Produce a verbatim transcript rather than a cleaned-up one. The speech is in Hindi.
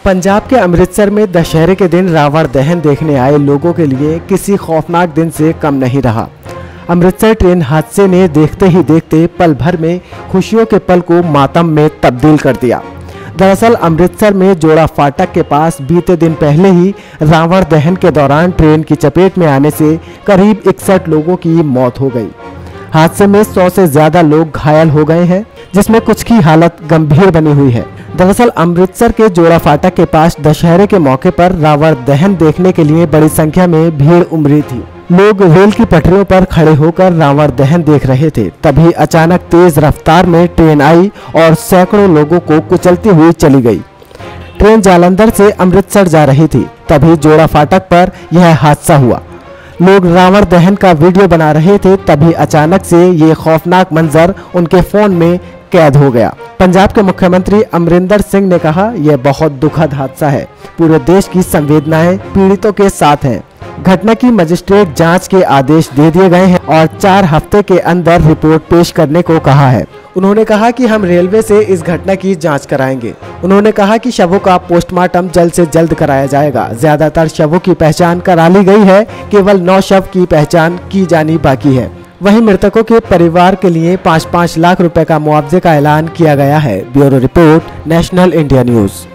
पंजाब के अमृतसर में दशहरे के दिन रावण दहन देखने आए लोगों के लिए किसी खौफनाक दिन से कम नहीं रहा। अमृतसर ट्रेन हादसे ने देखते ही देखते पल भर में खुशियों के पल को मातम में तब्दील कर दिया। दरअसल अमृतसर में जोड़ा फाटक के पास बीते दिन पहले ही रावण दहन के दौरान ट्रेन की चपेट में आने से करीब इकसठ लोगों की मौत हो गई। हादसे में सौ से ज्यादा लोग घायल हो गए हैं, जिसमें कुछ की हालत गंभीर बनी हुई है। दरअसल अमृतसर के जोड़ा फाटक के पास दशहरे के मौके पर रावण दहन देखने के लिए बड़ी संख्या में भीड़ उमड़ी थी। लोग रेल की पटरियों पर खड़े होकर रावण दहन देख रहे थे। तभी अचानक तेज रफ्तार में ट्रेन आई और सैकड़ों लोगों को कुचलती हुई चली गई। ट्रेन जालंधर से अमृतसर जा रही थी, तभी जोड़ा फाटक पर यह हादसा हुआ। लोग रावण दहन का वीडियो बना रहे थे, तभी अचानक से ये खौफनाक मंजर उनके फोन में कैद हो गया। पंजाब के मुख्यमंत्री अमरिंदर सिंह ने कहा, यह बहुत दुखद हादसा है। पूरे देश की संवेदनाएं पीड़ितों के साथ हैं। घटना की मजिस्ट्रेट जांच के आदेश दे दिए गए हैं और चार हफ्ते के अंदर रिपोर्ट पेश करने को कहा है। उन्होंने कहा कि हम रेलवे से इस घटना की जांच कराएंगे। उन्होंने कहा कि शवों का पोस्टमार्टम जल्द से जल्द कराया जाएगा। ज्यादातर शवों की पहचान करा ली गई है, केवल नौ शव की पहचान की जानी बाकी है। वहीं मृतकों के परिवार के लिए पाँच पाँच लाख रुपए का मुआवजे का ऐलान किया गया है। Bureau report, national India news.